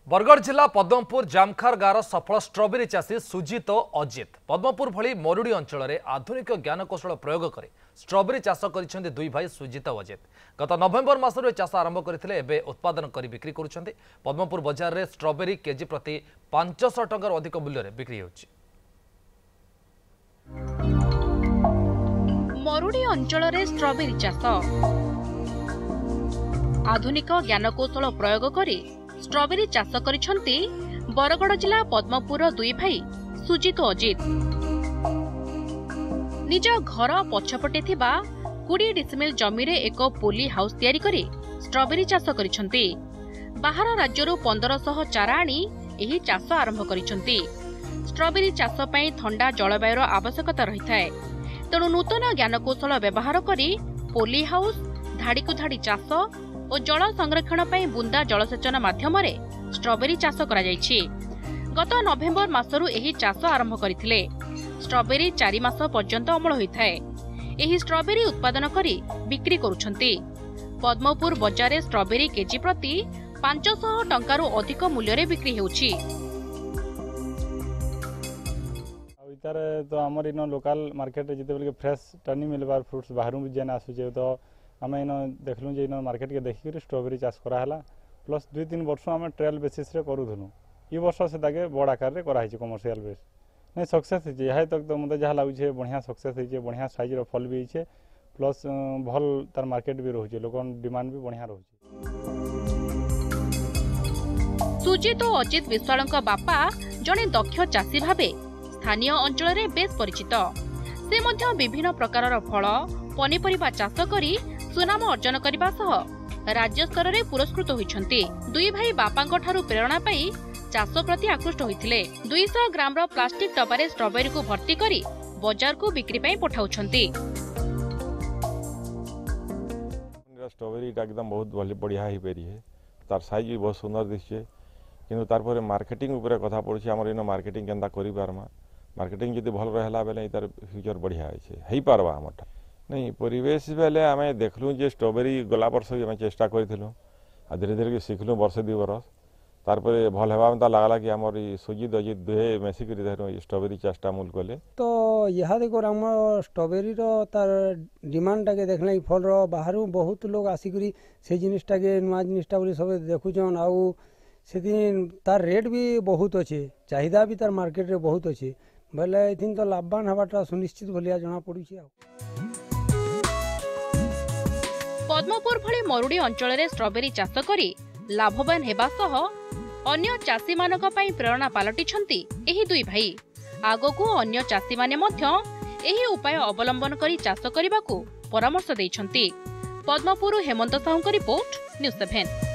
बरगढ़ जिला पद्मपुर जामखार गाँव सफल स्ट्रॉबेरी चाषी सुजित अजित पद्मपुर भली मरुड़ी अंचल में आधुनिक ज्ञानकौशल प्रयोग कर स्ट्रॉबेरी चाष कर दुई भाई सुजित अजित गत नवेम्बर मासर चाष आरंभ करते उत्पादन कर बिक्री कर पद्मपुर बजार में स्ट्रॉबेरी केजी प्रति 500 टंकार अधिक मूल्य में बिक्री होछि। मरुड़ी अंचल में स्ट्रॉबेरी चाष आधुनिक ज्ञानकौशल प्रयोग करी स्ट्रॉबेरी चाष करिसेंती बरगढ़ जिला पद्मपुर दुई भाई सुजित अजित निज घर पछपटे थिबा 20 डिसिमिल जमी रे एक पोली हाउस तैयारी करी स्ट्रॉबेरी चाष करिसेंती। बाहर राज्यरू 1500 चारा आनी एही चाष आरंभ करिसेंती। स्ट्रॉबेरी चाष पई ठंडा जलवायुर आवश्यकता रही थाए, तेणु नूतन ज्ञानकौशल व्यवहार करी पोली हाउस धाड़ी को धाड़ी चाष और जल संरक्षण पर बुंदा जलसेचन माध्यम स्ट्रॉबेरी चाष करा जायछि। गत नवेम्बर मासरू एही चाष आरंभ करथिले। स्ट्रॉबेरी 4 मास पर्यंत अमल होइथाए। एही स्ट्रॉबेरी उत्पादन करी बिक्री करूछंती। पद्मपुर बजार रे स्ट्रॉबेरी केजी प्रति 500 टंकारु अधिक मूल्य रे बिक्री हेउछि। इतारे तो हमर इन लोकल मार्केट जिते फ्रेश टर्नी मिलबार फ्रूट्स बाहरु जेन आसुचे तो आम इन देखलु जे इन मार्केट के देखिक स्ट्रॉबेरी चाष कराला प्लस 2-3 वर्ष आम ट्रायल बेसिस रे करूथुनु। ई वर्ष से ताके बड़ आकार रे कराई छै कमर्शियल बेस नहीं सक्सेस है। यहाँ तक तो मत जहाँ लगुचे बढ़िया सक्सेस है, बढ़िया साइज रो फल भी है प्लस भल तार मार्केट भी रोचे, लोक डिमांड भी बढ़िया रोचे। सुजित और अजित विश्वालଙ୍କ बापा जड़े दक्ष चाषी भावे स्थानीय अंचल रे बेस परिचित। से मध्य विभिन्न प्रकार फल पनीपरिबा चाष करी सुनाम अर्जन करने सह राज्य स्तर में पुरस्कृत होइछन्ति। दुई भाई बापांक ठारू प्रेरणा पाई चाष प्रति आकृष्ट होइथिले। 200 ग्राम रो प्लास्टिक डब्बारे स्ट्रॉबेरी को भर्ती करी बाजार को बिक्री पाई पठाउछन्ति। स्ट्रॉबेरी एकदम बहुत बढ़िया ही पेरी है, तार साइज भी बहुत सुंदर दिशे, किंतु तार पर मार्केटिंग ऊपर कथा पड़छी। हमर इन मार्केटिंग केनता करि पारमा, मार्केटिंग जदि भल रहला बेले तार फ्यूचर बढ़िया है पारबा। हमर नहीं परिवेश बेले आम देखलु जे स्ट्रॉबेरी गला वर्ष भी आम चेष्टा करूँ आ धीरे धीरे शिखलु वर्ष 2 बरस तारपर भल होगा लगला कि आम सुजित अजित दुहे मेसिक स्ट्रॉबेरी चाषटा मूल कले। तो यहाँ देखो आम स्ट्रॉबेरी तार डिमांड के देखना फल बाहर बहुत लोग आसिक से जिनटा के नुआ जिनटा सब देखुन आउ से तार रेट भी बहुत अच्छे, चाहिदा भी तार मार्केट रे बहुत अच्छे बोले इथिन तो लाभवान हवाटा सुनिश्चित भलिया जना पड़ी। पद्मपुर भली मरुड़ी अंचल में स्ट्रॉबेरी चाष करी लाभवान हेबा सह अन्य चाषी मानक पई प्रेरणा पालटिछन्ति एही दुई भाई। आगो अन्य चाषी माने मध्य एही उपाय अवलंबन करी चाष करिबाकू परामर्श दैछन्ति। Padmapur Hemant Sahu report news 7।